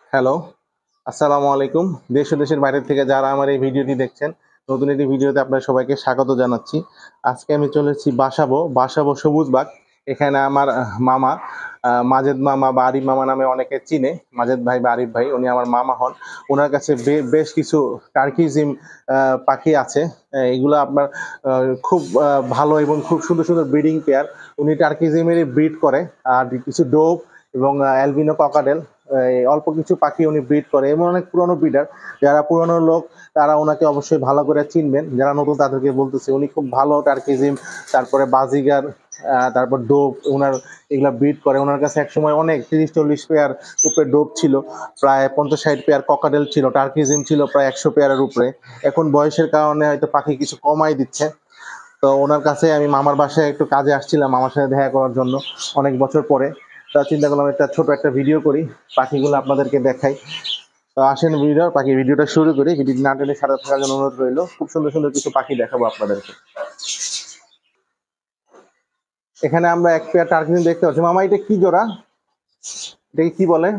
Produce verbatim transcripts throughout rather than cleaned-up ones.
Hello, আসসালামু আলাইকুম। দেশ ও দেশের বাইরে থেকে যারা আমার এই ভিডিওটি দেখছেন, নতুন একটি ভিডিওতে আপনার সবাইকে স্বাগত জানাচ্ছি। আজকে আমি চলে এসেছি বাসাবো বাসাবো সবুজ বাগ। এখানে আমার আহ, মামা আহ, মাজেদ মামা বা আরিফ মামা নামে অনেকে চিনে। মাজেদ ভাই বা আরিফ ভাই, উনি আমার মামা হন। ওনার কাছে বে- বেশ কিছু টার্কিজিম আহ, পাখি আছে। আহ, এগুলো আপনার আহ, খুব আহ, ভালো এবং খুব সুন্দর সুন্দর ব্রিডিং পেয়ার। উনি টার্কিজিমেরই ব্রিড করে। আর কিছু ডোভ এবং অ্যালবিনো ককাটেল, এই অল্প কিছু পাখি উনি ব্রিড করে এবং অনেক পুরনো ব্রিডার। যারা পুরনো লোক তারা ওনাকে অবশ্যই ভালো করে চিনবেন, যারা নতুন তাদেরকে বলতেছে উনি খুব ভালো টার্কিজিম, তারপরে বাজিগার, আহ, তারপর ডোব ওনার এগুলা ব্রিড করে। ওনার কাছে একসময় অনেক তিরিশ চল্লিশ পেয়ার উপরে ডোব ছিল, প্রায় পঞ্চাশ ষাট পেয়ার ককাটেল ছিল, টার্কিজিম ছিল প্রায় একশো পেয়ারের উপরে। এখন বয়সের কারণে হয়তো পাখি কিছু কমাই দিচ্ছে। তো ওনার কাছে আমি মামার বাসায় একটু কাজে আসছিলাম মামার সাথে দেখা করার জন্য অনেক বছর পরে। তা চিন্তা করলাম একটা ছোট একটা ভিডিও করি, পাখিগুলো আপনাদেরকে দেখাই। তো আসেন ভিডিও পাখি ভিডিওটা শুরু করি। ভিডিও না টেনে সাথে থাকার জন্য অনুরোধ রইলো। খুব সুন্দর সুন্দর কিছু পাখি দেখাবো আপনাদেরকে। এখানে আমরা এক পেয়ার টার্কিন দেখতে পাচ্ছি। মামা এটা কি জোড়া? এটাকে কি বলে?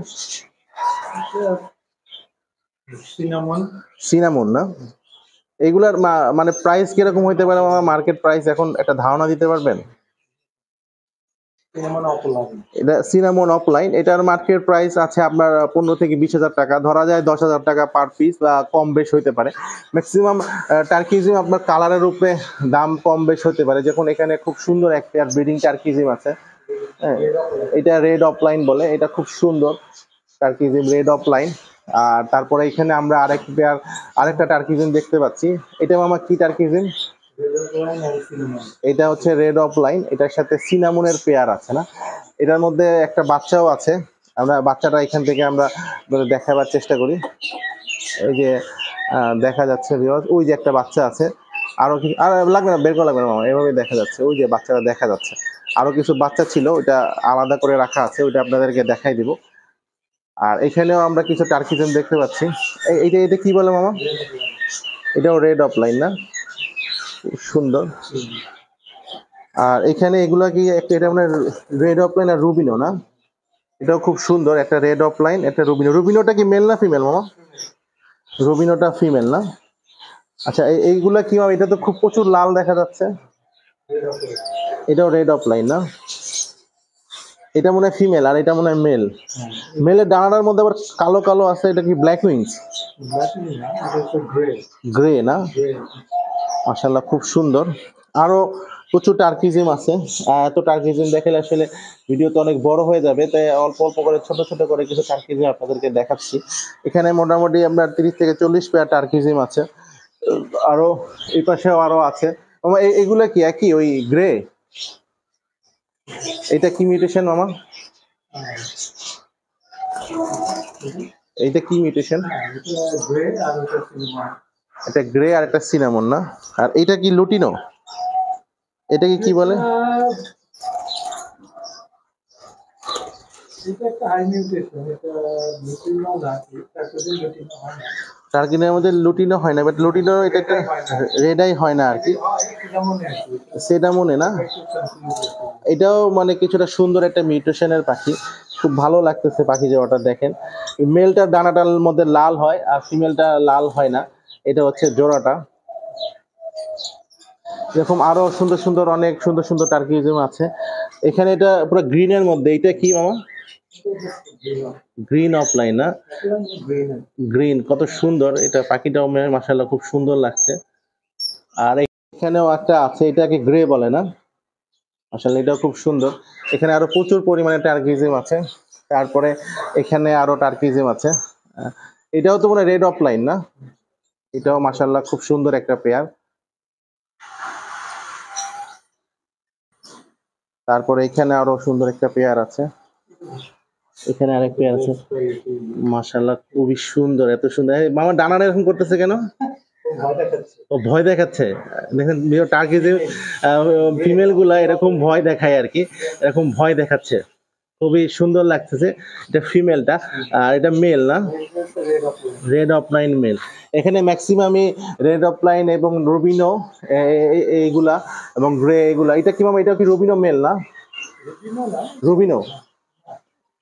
সিনামন। সিনামন না? এগুলার মা- মানে প্রাইস কিরকম হইতে পারে মামা? মার্কেট প্রাইস এখন একটা ধারণা দিতে পারবেন? Cinnamon opaline. এটা সিনামন অফলাইন, এটার মার্কেট প্রাইস আছে আপনার পনেরো থেকে বিশ হাজার টাকা, ধরা যায় দশ হাজার টাকা পার পিস, বা কম বেশ হইতে পারে। ম্যাক্সিমাম টার্কিজিম আপনার কালারের উপরে দাম কম বেশ হতে পারে। যখন এখানে খুব সুন্দর এক পেয়ার ব্রিডিং টার্কিজিম আছে, হ্যাঁ, এটা রেড অফলাইন বলে, এটা খুব সুন্দর টার্কিজিম, রেড অফলাইন। আর তারপরে এখানে আমরা আরেক পেয়ার আরেকটা টার্কিজিম দেখতে পাচ্ছি। এটা মামা কি টার্কিজিম? এটা হচ্ছে রেড অফলাইন, এটার সাথে সিনামনের পেয়ার আছে না? এটার মধ্যে একটা বাচ্চাও আছে। আমরা বাচ্চাটা এখান থেকে আমরা দেখাবার চেষ্টা করি। এই যে আহ, দেখা যাচ্ছে ভিউয়ার্স, ওই যে একটা বাচ্চা আছে। আরো কিছু আর লাগবে না, বের করা লাগবে না মামা, এভাবে দেখা যাচ্ছে। ওই যে বাচ্চাটা দেখা যাচ্ছে। আরো কিছু বাচ্চা ছিল, ওইটা আলাদা করে রাখা আছে, ওইটা আপনাদেরকে দেখাই দিব। আর এখানেও আমরা কিছু টার্কিজম দেখতে পাচ্ছি। এই- এইটা এটা কি বলে মামা? এটাও রেড অফলাইন না? খুব সুন্দর। আর এখানে এগুলা কি একটা, এটা মানে রেড অফলাইন আর রুবিনো না? এটাও খুব সুন্দর, একটা রেড অফলাইন, একটা রুবিনো। রুবিনোটা কি মেল না ফিমেল মামা? রুবিনোটা ফিমেল না? আচ্ছা, এই এইগুলা কি মামা? এটা তো খুব প্রচুর লাল দেখা যাচ্ছে। এটাও রেড অফলাইন না? এটা মনে হয় ফিমেল আর এটা মনে হয় মেল। মেলের ডানাটার মধ্যে আবার কালো কালো আছে, এটা কি ব্ল্যাক উইংস? গ্রে না? মাশাআল্লাহ, খুব সুন্দর। আরো প্রচুর টার্কিজিম আছে। আহ, এত টার্কিজিম দেখালে আসলে ভিডিও তো অনেক বড় হয়ে যাবে, তাই অল্প অল্প করে ছোট ছোট করে কিছু টার্কিজিম আপনাদেরকে দেখাচ্ছি। এখানে মোটামুটি আপনার তিরিশ থেকে চল্লিশ পেয়ার টার্কিজিম আছে। আরো এই পাশেও আরো আছে। মামা, এ- এগুলা কি একই ওই গ্রে? এটা কি মিউটেশন মামা? এইটা কি মিউটেশন? এটা গ্রে আর একটা সিনামন না? আর এটা কি লুটিনো? এটাকে কি বলে? টার্কিনের মধ্যে লুটিনো হয় না, বাট লুটিনো এটা একটা রেডাই হয় না আর কি, সেটা মনে না? এটাও মানে কিছুটা সুন্দর একটা মিউটেশনের পাখি। খুব ভালো লাগতেছে পাখি যাওয়াটা। দেখেন মেলটার ডানাটার মধ্যে লাল হয় আর ফিমেলটা লাল হয় না। এটা হচ্ছে জোড়াটা। এরকম আরো সুন্দর সুন্দর অনেক সুন্দর সুন্দর টার্কিজম আছে এখানে। এটা পুরো গ্রিনের মধ্যে। এটা কি মামা? গ্রিন অফলাইন না? গ্রিন, কত সুন্দর এটা পাখিটাও, মাশাআল্লাহ খুব সুন্দর লাগছে। আর এখানেও একটা আছে, এটাকে গ্রে বলে না? আসলে এটাও খুব সুন্দর। এখানে আরো প্রচুর পরিমাণে টার্কিজিম আছে। তারপরে এখানে আরো টার্কিজিম আছে। আহ, এটাও তো মনে রেড অফলাইন না? এটাও মাশাআল্লাহ খুব সুন্দর একটা পেয়ার। তারপরে এখানে আরো সুন্দর একটা পেয়ার আছে। এখানে আরেক পেয়ার আছে, মাশাআল্লাহ খুবই সুন্দর, এত সুন্দর। এই মামা ডানাটা এরকম করতেছে কেন? ও ভয় দেখাচ্ছে। দেখেন টার্কিজিম ফিমেল গুলা এরকম ভয় দেখায় আর কি, এরকম ভয় দেখাচ্ছে। খুবই সুন্দর লাগতেছে। এটা ফিমেলটা আর এটা মেল না? Red opaline male. এখানে ম্যাক্সিমামই রেড অফলাইন এবং রুবিনো এইগুলা এবং গ্রে এগুলা। এটা কি মামা? এটা কি রুবিনো মেল না? রুবিনো।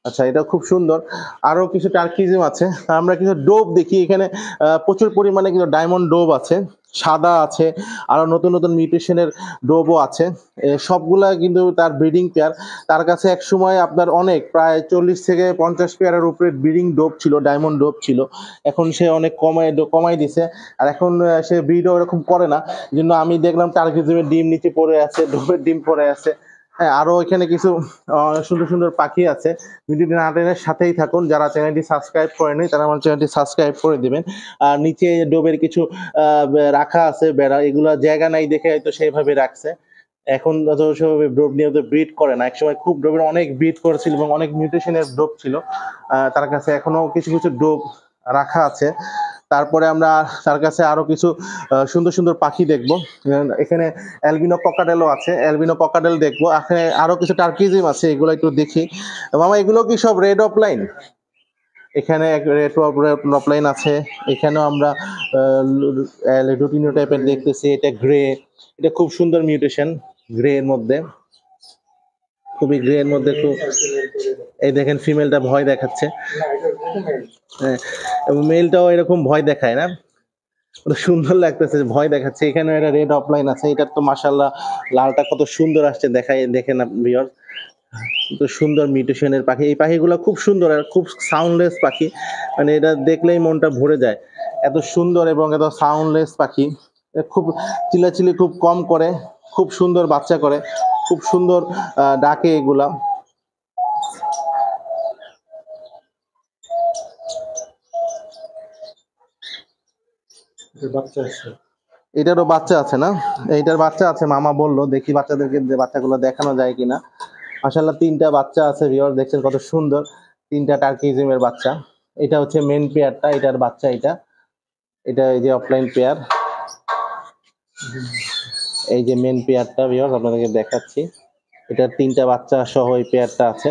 আচ্ছা, এটা খুব সুন্দর। আরো কিছু টার্কিজম আছে, আমরা কিছু ডোব দেখি এখানে। আহ, প্রচুর পরিমাণে কিন্তু ডায়মন্ড ডোব আছে, সাদা আছে, আরো নতুন নতুন মিউটেশনের ডোবও আছে। এ সবগুলা কিন্তু তার ব্রিডিং পেয়ার। তার কাছে এক সময় আপনার অনেক প্রায় চল্লিশ থেকে পঞ্চাশ পেয়ারের উপরে ব্রিডিং ডোব ছিল, ডায়মন্ড ডোব ছিল। এখন সে অনেক কমায় কমাই দিছে, আর এখন আহ, সে ব্রিডও এরকম করে না। এই জন্য আমি দেখলাম টার্কিজমের ডিম নিচে পড়ে আছে, ডোবের ডিম পড়ে আছে। হ্যাঁ, আরো এখানে কিছু আহ, সুন্দর সুন্দর পাখি আছে। ভিডিওটি না টেনে সাথেই থাকুন। যারা চ্যানেলটি সাবস্ক্রাইব করেনি তারা আমার চ্যানেলটি সাবস্ক্রাইব করে দিবেন। আর নিচে ডোবের কিছু আহ, রাখা আছে বেড়া, এগুলো জায়গা নাই দেখে হয়তো সেইভাবে রাখছে। এখন তো সেভাবে ডোব নিয়ে তো ব্রিড করে না, একসময় খুব ডোবের অনেক ব্রিড করেছিল এবং অনেক মিউটেশনের ডোব ছিল। আহ, তার কাছে এখনো কিছু কিছু ডোব রাখা আছে। তারপরে আমরা তার কাছে আরো কিছু আহ, সুন্দর সুন্দর পাখি দেখবো। আহ, এখানে অ্যালবিনো ককাটেলও আছে, অ্যালবিনো ককাটেল দেখবো। এখানে আরো কিছু টার্কিজিম আছে, এগুলো একটু দেখি। মামা, এগুলো কি সব রেড অফলাইন? এখানে রেড অফলাইন আছে। এখানেও আমরা লুটিনো টাইপের দেখতেছি। এটা গ্রে, এটা খুব সুন্দর মিউটেশন, গ্রে এর মধ্যে, খুবই গ্রে এর মধ্যে খুব। এই দেখেন ফিমেলটা ভয় দেখাচ্ছে। হ্যাঁ, এবং মেলটাও এরকম ভয় দেখায় না, সুন্দর লাগতেছে, ভয় দেখাচ্ছে। এখানে একটা রেড অফলাইন আছে, এটার তো মাশাআল্লাহ লালটা কত সুন্দর আসছে, দেখাই দেখেন ভিউয়ার। তো সুন্দর মিউটেশনের পাখি, এই পাখিগুলো খুব সুন্দর আর খুব সাউন্ডলেস পাখি। মানে এটা দেখলেই মনটা ভরে যায়, এত সুন্দর এবং এত সাউন্ডলেস পাখি। এ খুব চিল্লাচিল্লি খুব কম করে, খুব সুন্দর বাচ্চা করে, খুব সুন্দর আহ, ডাকে এগুলা। বাচ্চা আছে। এটারও বাচ্চা আছে না? এইটার বাচ্চা আছে, মামা বললো, দেখি বাচ্চাদেরকে বাচ্চাগুলো দেখানো যায় কিনা। মাশাআল্লাহ তিনটা বাচ্চা আছে, ভিউয়ার দেখছেন কত সুন্দর, তিনটা টার্কিজমের বাচ্চা। এটা হচ্ছে মেন পেয়ারটা, এটার বাচ্চা এটা। এটা এই যে অফলাইন পেয়ার, এই যে মেন পেয়ারটা ভিউয়ার আপনাদেরকে দেখাচ্ছি। এটার তিনটা বাচ্চা সহ এই পেয়ারটা আছে,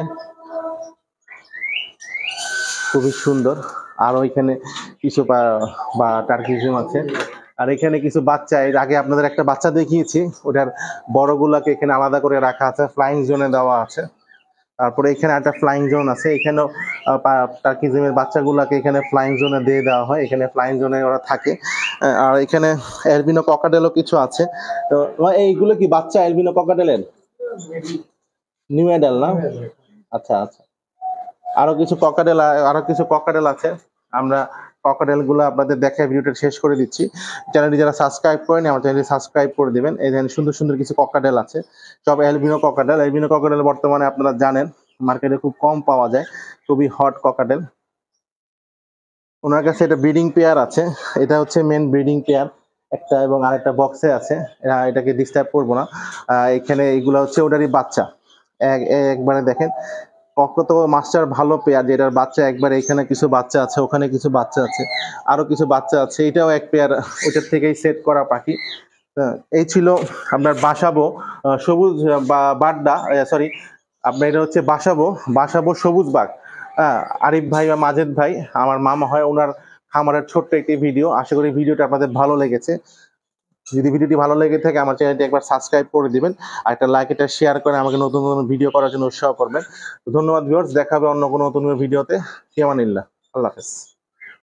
খুবই সুন্দর। আরো এখানে কিছু পা- বা টার্কিজম আছে। আর এখানে কিছু বাচ্চা, এর আগে আপনাদের একটা বাচ্চা দেখিয়েছি, ওটার বড়গুলাকে এখানে আলাদা করে রাখা আছে, ফ্লাইং জোনে দেওয়া আছে। তারপরে এখানে একটা ফ্লাইং জোন আছে, এখানেও টার্কিজমের বাচ্চাগুলাকে এখানে ফ্লাইং জোনে দিয়ে দেওয়া হয়, এখানে ফ্লাইং জোনে ওরা থাকে। আহ, আর এখানে অ্যালবিনো ককাটেলও কিছু আছে। তো এইগুলো কি বাচ্চা অ্যালবিনো ককাটেলের? নিউ অ্যাডাল না? আচ্ছা আচ্ছা। আরো কিছু ককাটেল, আরো কিছু ককাটেল আছে। আমরা ককাটেল গুলো আপনাদের দেখায় ভিডিওটা শেষ করে দিচ্ছি। চ্যানেলটি যারা সাবস্ক্রাইব করেনি আমার চ্যানেলটি সাবস্ক্রাইব করে দিবেন। এই ধরনের সুন্দর সুন্দর কিছু ককাটেল আছে, সব অ্যালবিনো ককাটেল। অ্যালবিনো ককাটেল বর্তমানে আপনারা জানেন মার্কেটে খুব কম পাওয়া যায়, খুবই হট ককাটেল। ওনার কাছে এটা ব্রিডিং পেয়ার আছে, এটা হচ্ছে মেন ব্রিডিং পেয়ার একটা, এবং আরেকটা বক্সে আছে। আহ, এটাকে ডিস্টার্ব করবো না। আহ, এখানে এগুলো হচ্ছে ওটারই বাচ্চা। এক- একবারে দেখেন কত মাস্টার ভালো পেয়ার, যেটার বাচ্চা একবার, এখানে কিছু বাচ্চা আছে, ওখানে কিছু বাচ্চা আছে, আরো কিছু বাচ্চা আছে। এটাও এক পেয়ার, ওটার থেকেই সেট করা পাখি। আহ, এই ছিল আপনার বাসাবো আহ, সবুজ বা বাড্ডা, সরি আপনার এটা হচ্ছে বাসাবো, বাসাবো সবুজ বাঘ। হ্যাঁ, আরিফ ভাই বা মাজেদ ভাই আমার মামা হয়, ওনার খামারের ছোট্ট একটি ভিডিও। আশা করি ভিডিওটা আপনাদের ভালো লেগেছে। যদি ভিডিওটি ভালো লেগে থাকে আমার চ্যানেলটি একবার সাবস্ক্রাইব করে দিবেন, আর একটা লাইক, এটা শেয়ার করে আমাকে নতুন নতুন ভিডিও করার জন্য উৎসাহ করবেন। ধন্যবাদ ভিউয়ার্স, দেখা হবে অন্য কোনো নতুন ভিডিওতে। ফি আমানিল্লাহ, আল্লাহ হাফেজ।